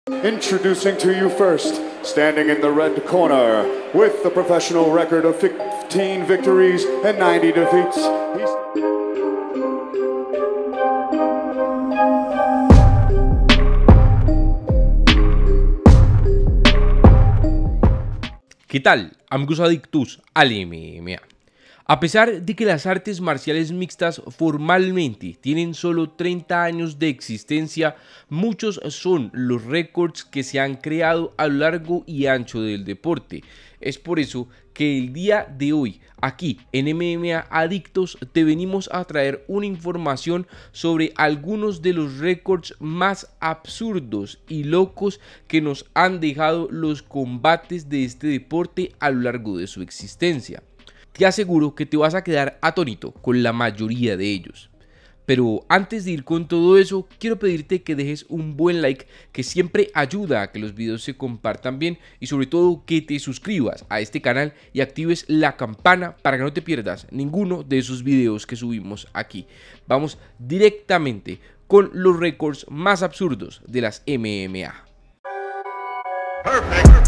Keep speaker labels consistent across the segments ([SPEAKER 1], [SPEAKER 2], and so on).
[SPEAKER 1] Introducing to you first, standing in the red corner, with the professional record of 15 victories and 90 defeats.
[SPEAKER 2] ¿Qué tal, amigos adictos al MMA? A pesar de que las artes marciales mixtas formalmente tienen solo 30 años de existencia, muchos son los récords que se han creado a lo largo y ancho del deporte. Es por eso que el día de hoy, aquí en MMA Adictos, te venimos a traer una información sobre algunos de los récords más absurdos y locos que nos han dejado los combates de este deporte a lo largo de su existencia. Te aseguro que te vas a quedar atónito con la mayoría de ellos. Pero antes de ir con todo eso, quiero pedirte que dejes un buen like, que siempre ayuda a que los videos se compartan bien, y sobre todo que te suscribas a este canal y actives la campana para que no te pierdas ninguno de esos videos que subimos aquí. Vamos directamente con los récords más absurdos de las MMA. Perfect.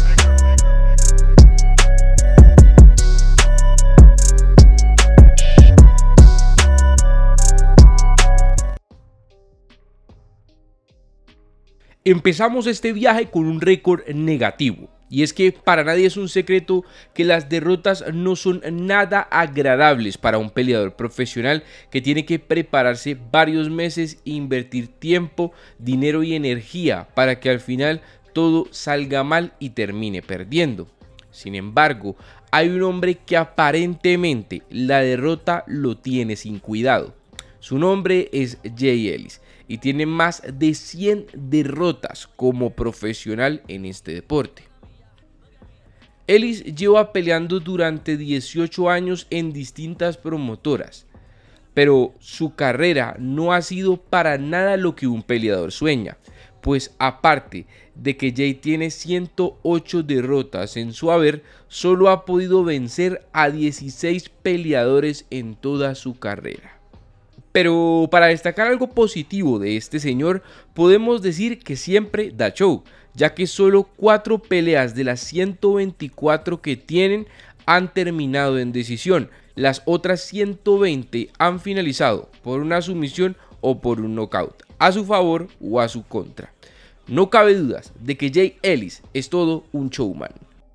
[SPEAKER 2] Empezamos este viaje con un récord negativo, y es que para nadie es un secreto que las derrotas no son nada agradables para un peleador profesional que tiene que prepararse varios meses e invertir tiempo, dinero y energía para que al final todo salga mal y termine perdiendo. Sin embargo, hay un hombre que aparentemente la derrota lo tiene sin cuidado. Su nombre es Jay Ellis y tiene más de 100 derrotas como profesional en este deporte. Ellis lleva peleando durante 18 años en distintas promotoras, pero su carrera no ha sido para nada lo que un peleador sueña, pues aparte de que Jay tiene 108 derrotas en su haber, solo ha podido vencer a 16 peleadores en toda su carrera. Pero para destacar algo positivo de este señor, podemos decir que siempre da show, ya que solo 4 peleas de las 124 que tienen han terminado en decisión. Las otras 120 han finalizado por una sumisión o por un knockout, a su favor o a su contra. No cabe dudas de que Jay Ellis es todo un showman.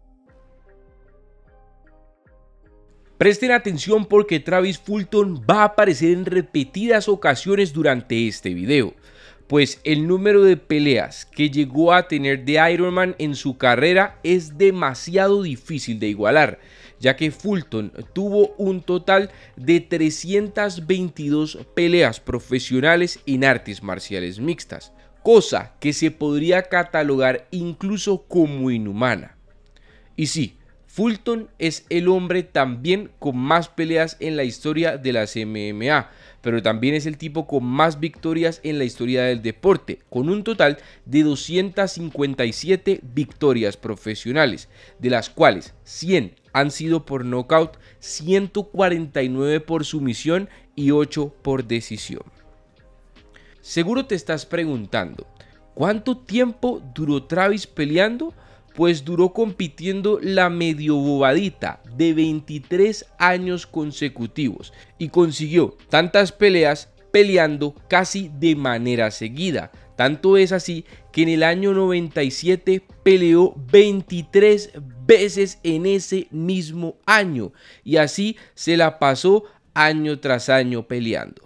[SPEAKER 2] Presten atención porque Travis Fulton va a aparecer en repetidas ocasiones durante este video, pues el número de peleas que llegó a tener The Ironman en su carrera es demasiado difícil de igualar, ya que Fulton tuvo un total de 322 peleas profesionales en artes marciales mixtas, cosa que se podría catalogar incluso como inhumana. Y sí, Fulton es el hombre también con más peleas en la historia de las MMA, pero también es el tipo con más victorias en la historia del deporte, con un total de 257 victorias profesionales, de las cuales 100 han sido por nocaut, 149 por sumisión y 8 por decisión. Seguro te estás preguntando, ¿cuánto tiempo duró Travis peleando? Pues duró compitiendo la medio bobadita de 23 años consecutivos y consiguió tantas peleas peleando casi de manera seguida. Tanto es así que en el año 97 peleó 23 veces en ese mismo año y así se la pasó año tras año peleando.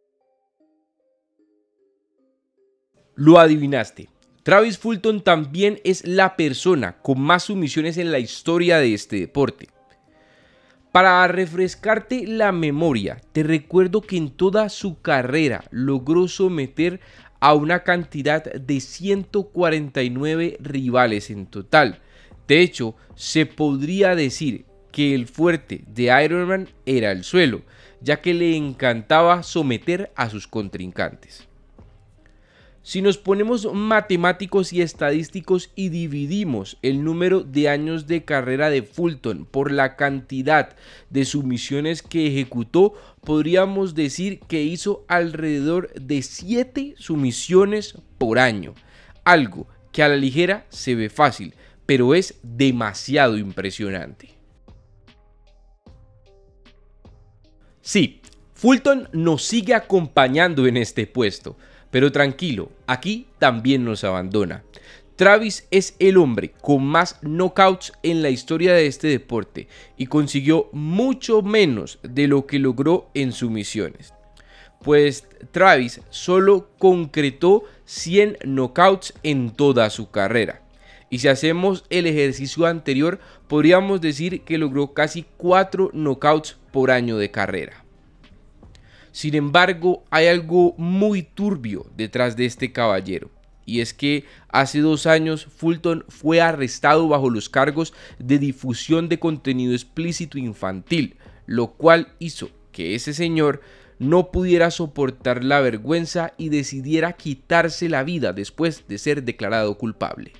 [SPEAKER 2] Lo adivinaste. Travis Fulton también es la persona con más sumisiones en la historia de este deporte. Para refrescarte la memoria, te recuerdo que en toda su carrera logró someter a una cantidad de 149 rivales en total. De hecho, se podría decir que el fuerte de Ironman era el suelo, ya que le encantaba someter a sus contrincantes. Si nos ponemos matemáticos y estadísticos y dividimos el número de años de carrera de Fulton por la cantidad de sumisiones que ejecutó, podríamos decir que hizo alrededor de 7 sumisiones por año, algo que a la ligera se ve fácil, pero es demasiado impresionante. Sí, Fulton nos sigue acompañando en este puesto, pero tranquilo, aquí también nos abandona. Travis es el hombre con más knockouts en la historia de este deporte y consiguió mucho menos de lo que logró en sumisiones. Pues Travis solo concretó 100 knockouts en toda su carrera. Y si hacemos el ejercicio anterior, podríamos decir que logró casi 4 knockouts por año de carrera. Sin embargo, hay algo muy turbio detrás de este caballero. Y es que hace 2 años Fulton fue arrestado bajo los cargos de difusión de contenido explícito infantil, lo cual hizo que ese señor no pudiera soportar la vergüenza y decidiera quitarse la vida después de ser declarado culpable.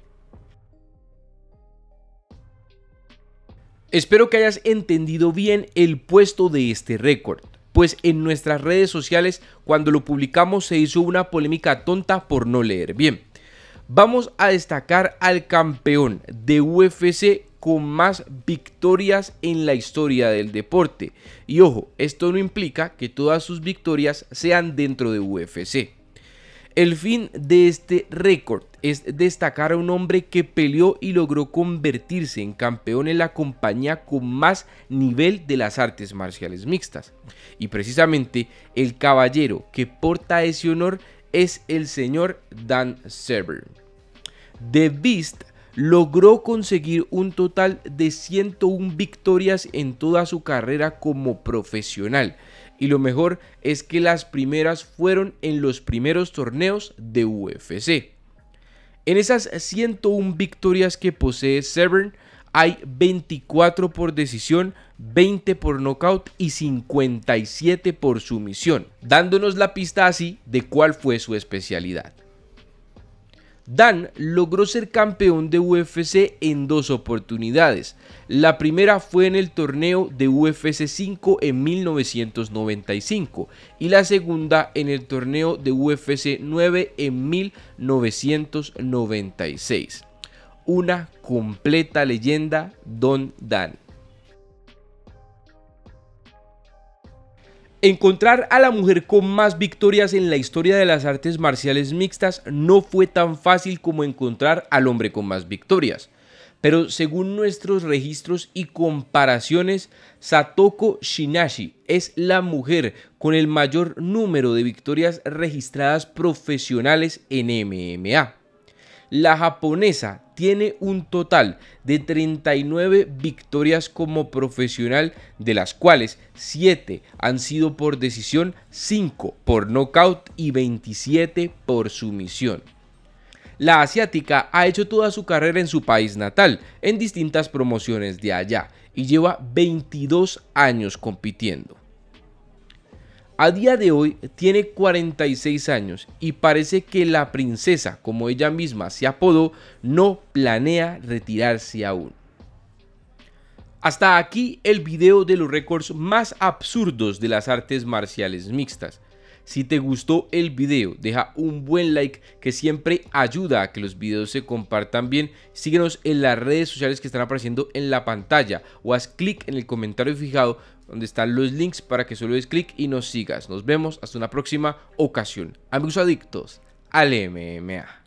[SPEAKER 2] Espero que hayas entendido bien el puesto de este récord, pues en nuestras redes sociales cuando lo publicamos se hizo una polémica tonta por no leer bien. Vamos a destacar al campeón de UFC con más victorias en la historia del deporte. Y ojo, esto no implica que todas sus victorias sean dentro de UFC. El fin de este récord es destacar a un hombre que peleó y logró convertirse en campeón en la compañía con más nivel de las artes marciales mixtas. Y precisamente el caballero que porta ese honor es el señor Dan Severn. The Beast logró conseguir un total de 101 victorias en toda su carrera como profesional. Y lo mejor es que las primeras fueron en los primeros torneos de UFC. En esas 101 victorias que posee Severn, hay 24 por decisión, 20 por nocaut y 57 por sumisión, dándonos la pista así de cuál fue su especialidad. Dan logró ser campeón de UFC en 2 oportunidades. La primera fue en el torneo de UFC 5 en 1995 y la segunda en el torneo de UFC 9 en 1996. Una completa leyenda, Don Dan. Encontrar a la mujer con más victorias en la historia de las artes marciales mixtas no fue tan fácil como encontrar al hombre con más victorias. Pero según nuestros registros y comparaciones, Satoko Shinashi es la mujer con el mayor número de victorias registradas profesionales en MMA. La japonesa tiene un total de 39 victorias como profesional, de las cuales 7 han sido por decisión, 5 por nocaut y 27 por sumisión. La asiática ha hecho toda su carrera en su país natal, en distintas promociones de allá, y lleva 22 años compitiendo. A día de hoy tiene 46 años y parece que la princesa, como ella misma se apodó, no planea retirarse aún. Hasta aquí el video de los récords más absurdos de las artes marciales mixtas. Si te gustó el video, deja un buen like que siempre ayuda a que los videos se compartan bien. Síguenos en las redes sociales que están apareciendo en la pantalla o haz clic en el comentario fijado donde están los links para que solo des clic y nos sigas. Nos vemos hasta una próxima ocasión. Amigos adictos al MMA.